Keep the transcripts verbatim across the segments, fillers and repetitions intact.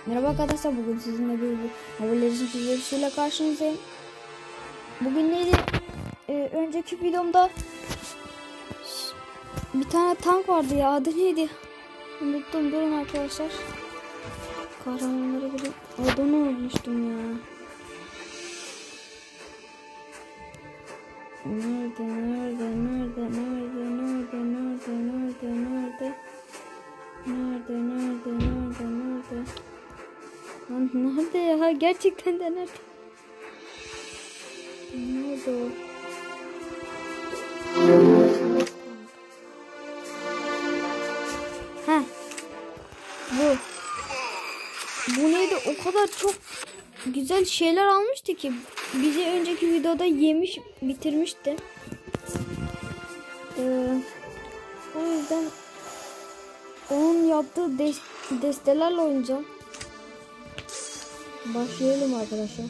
Merhaba arkadaşlar, bugün sizinle bir Mobile Legends videosuyla karşınızdayım. Bugün neydi? Ee, önceki videomda bir tane tank vardı ya, adı neydi? Unuttum, durun arkadaşlar. Kahramanlara gidip adını unutmuştum ya. Nerede, nerede, nerede, nerede, nerede, nerede, nerede, nerede? Nerede, nerede, nerede, nerede? Lan nerede ya? Gerçekten de nerede? Nerede o? Heh. Bu. Bu neydi? O kadar çok güzel şeyler almıştı ki. Bizi önceki videoda yemiş, bitirmişti. Ee, o yüzden onun yaptığı des destelerle oynayacağım. Başlayalım arkadaşlar.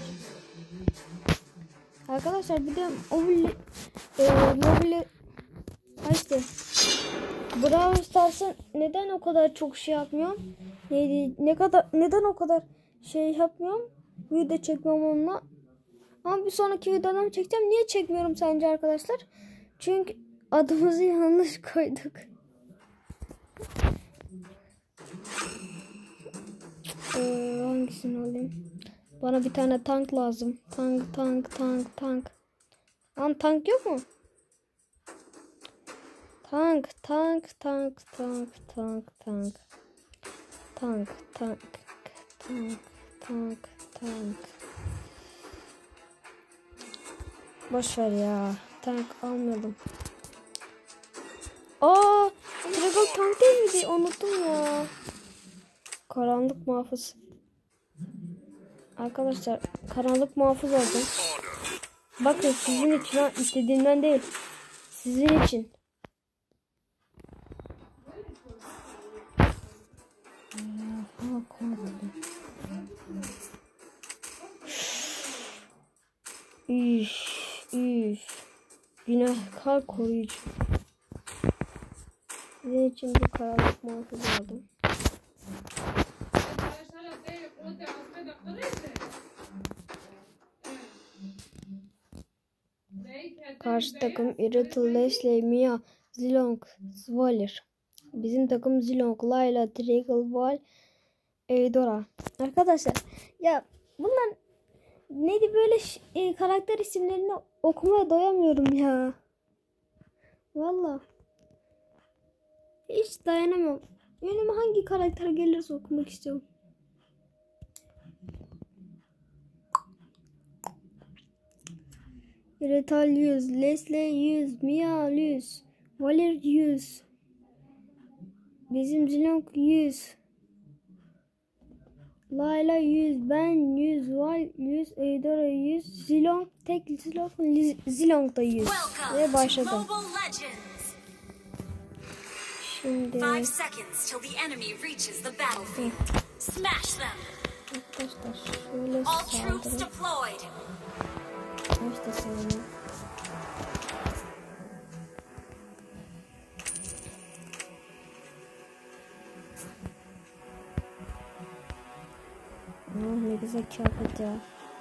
Arkadaşlar bir de mobile e, mobile işte Brawl Stars'ın neden o kadar çok şey yapmıyorum? Neydi? Ne kadar neden o kadar şey yapmıyorum? Video çekmem onunla. Ama bir sonraki videodan çekeceğim. Niye çekmiyorum sence arkadaşlar? Çünkü adımızı yanlış koyduk. Ee, hangisini alayım? Bana bir tane tank lazım. Tank, tank, tank, tank. Lan tank yok mu? Tank, tank, tank, tank, tank, tank. Tank, tank, tank, tank, tank. Boş ver ya. Tank almadım. Aa, Dragon tank değil miydi? Unuttum ya. Karanlık muhafız. Arkadaşlar karanlık muhafız oldum. Bakın sizin için, ha, istediğimden değil. Sizin için. Üf, üf. Günahkar koruyucu. Sizin için bir karanlık muhafız aldım. Karşı takım Irritable, Leslie, Mia, Zilong, Swaller. Bizim takım Zilong, Layla, Trickle, Val, Eudora. Arkadaşlar ya bunlar neydi böyle e, karakter isimlerini okumaya doyamıyorum ya. Vallahi hiç dayanamam. Önüme hangi karakter gelirse okumak istiyorum. Irritable yüz, Leslie yüz, Mia yüz, Valer yüz, bizim Zilong yüz, Layla yüz, ben yüz, Val yüz, Eudora yüz, Zilong, tek Zilong, Zilong da yüz. Ve başladım. Şimdi arkadaşlar şöyle saldırın. İşte savunma. Oh, ne güzel kıyafet ya.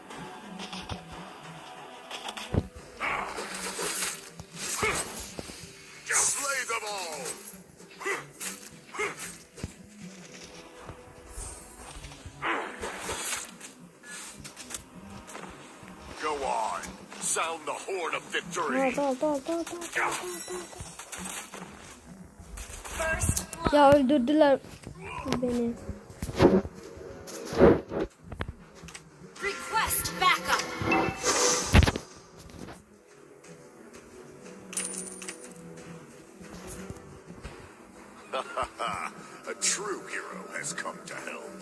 Sound the horn of victory. Dal, dal, dal, dal, dal, dal. Ya öldürdüler beni. Request backup. A true hero has come to help.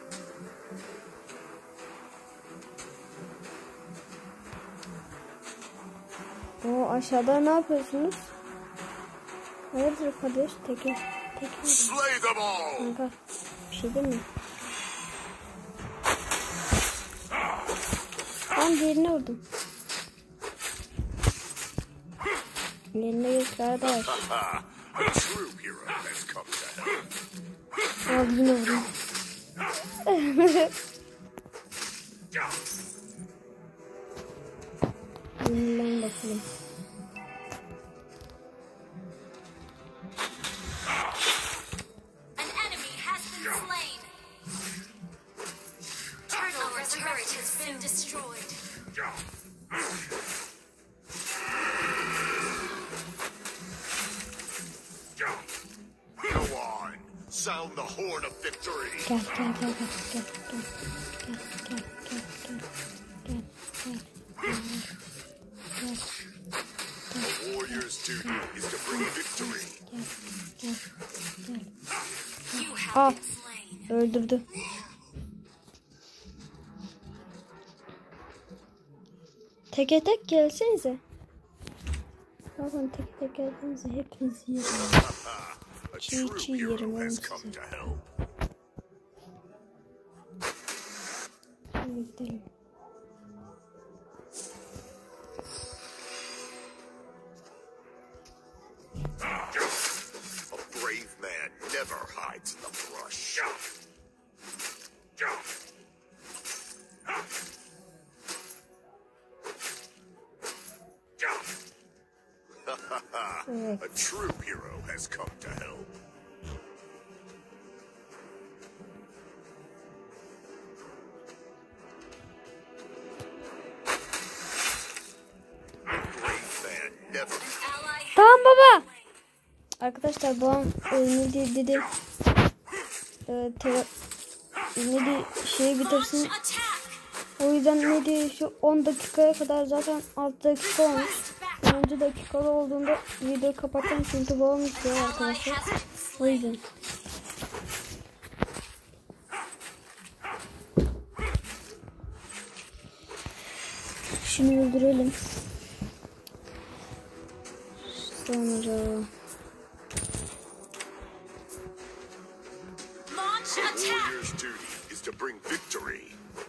O aşağıda ne yapıyorsunuz? Hayırdır kardeş? Tekin. Tekin. Kanka bir şey değil mi? Ben diğerine vurdum. Yerine git kardeş. Al yine vurdum. Yenilen bakalım. An enemy has been slain. Turtle turret has been destroyed. Go on. Sound the horn of victory. Gel gel gel gel gel gel gel gel gel gel gel. A warrior's duty is to bring victory. You have Ah, been slain. öldürdü. Teke tek gelsenize. Zaten tek tek gelsenize hepinizi yerim. A Çiğ true çiğ hero yerim has oğlum come sizi. to help. Hadi gidelim. A brave man never hides in the brush. Evet. A true hero has come to help. A brave man never. Ally has Tamam baba. Arkadaşlar babam e, ne diye dedi. E, te, ne diye şeyi bitirsin. attack. O yüzden ne diye şu on dakikaya kadar zaten altı dakika olmuş. onuncu dakikada olduğunda videoyu kapatacağım çünkü babam istiyor Ally arkadaşlar. has been O slain. yüzden. Şunu öldürelim. Sonra Launch A attack. warrior's duty is to bring victory.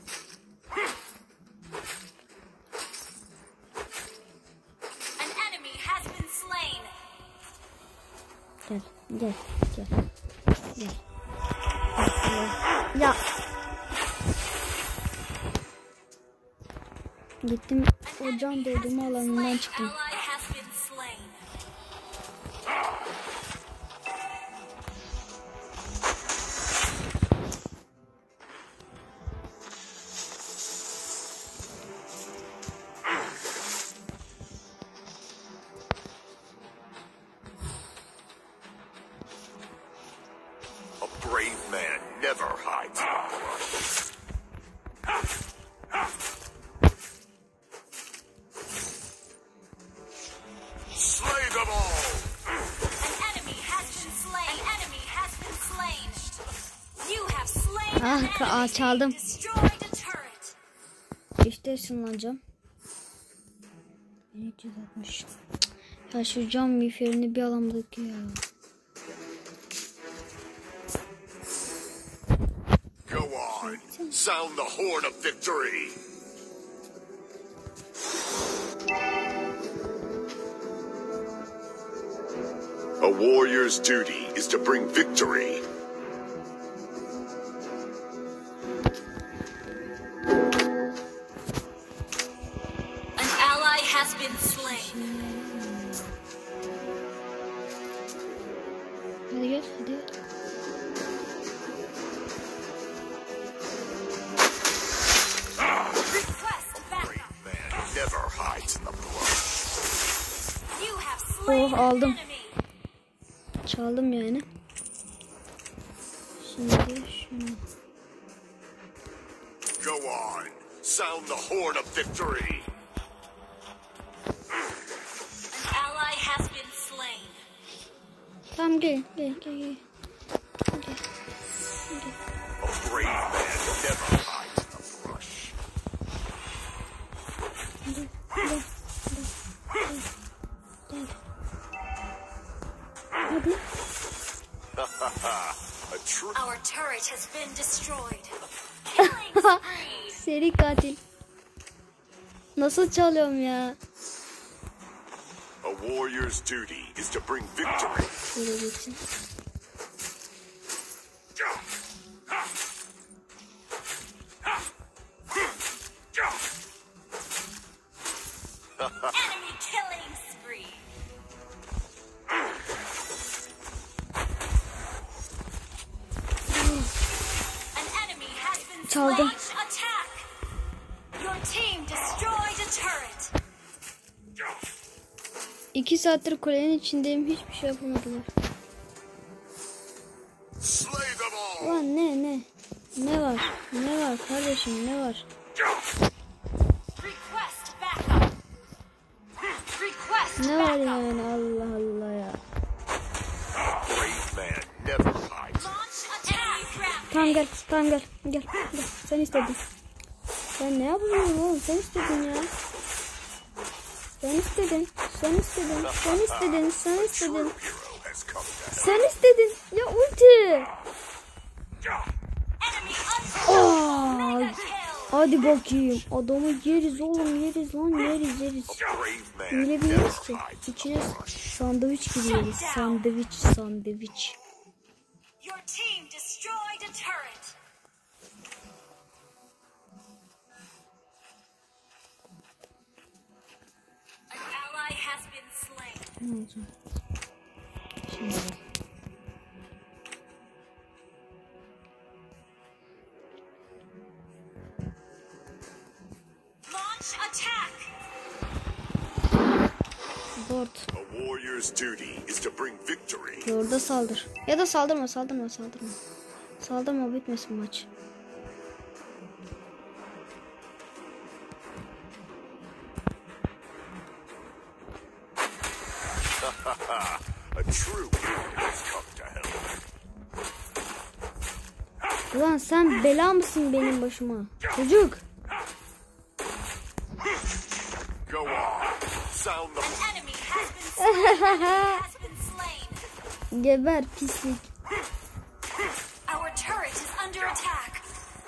An enemy has been slain. gel gel gel. Gel. Ya. Gittim o can doldurma alanından çıktım. Ally has been slain. A brave man never hides in the brush. Slay them all! An enemy has been slain. An enemy has been slain. You have slain Ah, an ka- enemy. çaldım. Destroyed a turret. İşte ışınlanacağım. bin üç yüz altmış. Ya şu cam miğferini bir alamadık ya. Go on. Sound the horn of victory. A warrior's duty is to bring victory. An ally has been slain. Hadi gel hadi. Request backup. Brave man never hides in the brush. You have slain Oh, an aldım. enemy. Çaldım yani. Şimdi şunu. Go on. Sound the horn of victory. An ally has been slain. Tamam gel gel gel gel. Gel. A brave man never hides in the brush. Gel. Gel. Gel. Hadi. A true Our turret has been destroyed. Killing spree. Seri katil. Nasıl çalıyorum ya? a warrior's duty is to bring victory. Şöyle geçsin. Enemy killing spree. An enemy has been Çaldım. slain. Attack. Your team destroyed a turret. İki saattir kulenin içindeyim. Hiçbir şey yapamadılar. Slay them all. Ulan ne ne? Ne var? Ne var kardeşim ne var? Request backup. Request Ne var backup. yani Allah Allah ya. Brave man never hides. Launch attack. Tamam gel tamam gel. Gel. Gel. Sen istedin. Ben ne yapıyorum oğlum? Sen istedin ya. Sen istedin. Sen istedin. Sen istedin. Sen True istedin. hero has come to help. Sen istedin. Ya ulti. Enemy Aa, unstoppable. Kill. hadi bakayım. Adamı yeriz oğlum yeriz lan yeriz yeriz. Brave man Öyle never biliriz ki. hides. İçine sandviç giriyoruz. Sandviç sandviç. Your team destroyed a turret. An ally has been slain. Ne olacak? Şimdi. Launch attack. Lord. A warrior's duty is to bring victory. Lord'a saldır. Ya da saldırma saldırma saldırma. Saldırma bitmesin maç. A true hero has come to help. Ulan sen bela mısın benim başıma? Çocuk. Go on. Sound the An enemy has been slain. has been slain. Geber pislik. Our turret is under attack.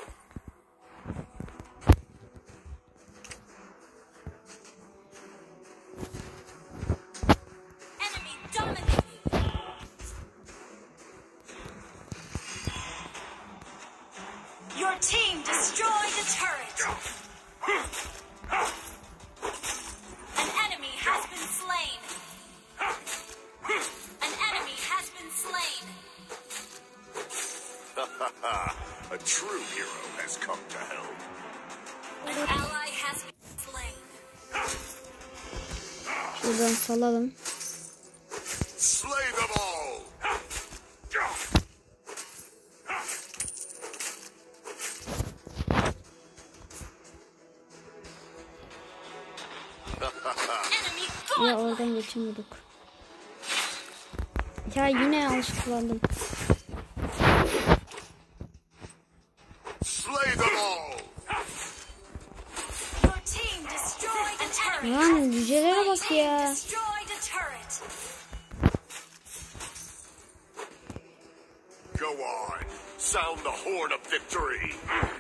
Enemy dominated. Your team destroyed a turret. An enemy has been slain. An enemy has been slain. A true hero has come to help. An ally has been slain. Şuradan salalım. Slay them all. Enemy Ya gauntlet. oradan geçemiyorduk. Ya yine yanlış kullandım. Slay them all. Your team destroyed a turret. Lan cücelere bak Team ya. destroyed a turret. Go on. Sound the horn of victory.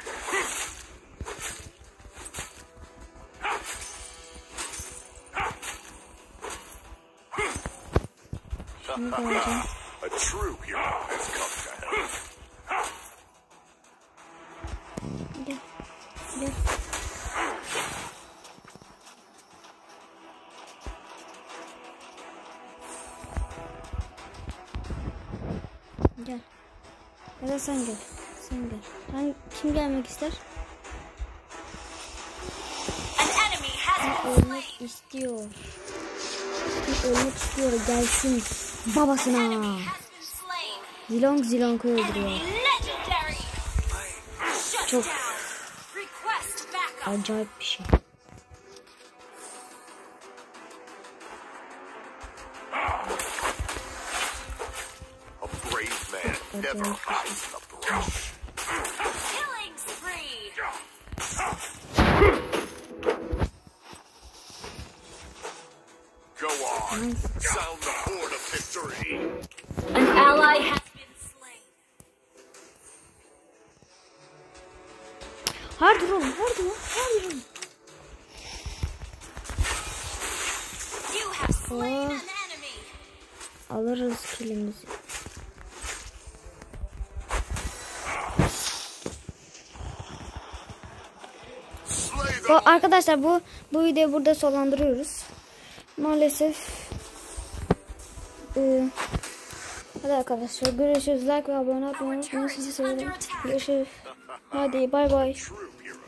Şunu koyacağım. A true hero has come to help. Gel. Gel. Gel. Ya da sen gel. Sen gel. Sen, kim gelmek ister? An enemy has been Ölmek slain. istiyor. Kim ölmek istiyor gelsin babasına. Enemy has been slain. Zilong Zilong'u öldürüyor. Enemy legendary. Shut Çok- down. Request backup. Acayip bir şey. A brave man never hides the brush. Killing spree. Go on. Nice. Sound the horn of victory. An ally has been slain. Hardır oğlum hardır lan hardır oğlum. You have slain Oh. an enemy. Alırız kilimizi. Slay Bu, arkadaşlar bu bu videoyu burada sonlandırıyoruz. Maalesef. Ee, hadi arkadaşlar görüşürüz. Like ve abone olmayı unutmayın. Sizi seviyorum. Görüşürüz. Hadi bay bay. True hero.